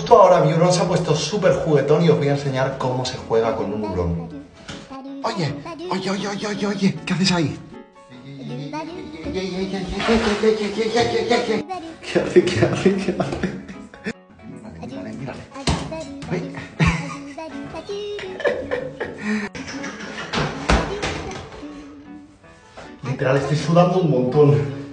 justo ahora mi hurón se ha puesto súper juguetón y os voy a enseñar cómo se juega con un hurón. Oye, ¿qué haces ahí? ¿Qué hace? Mírale. Ay. Literal, estoy sudando un montón.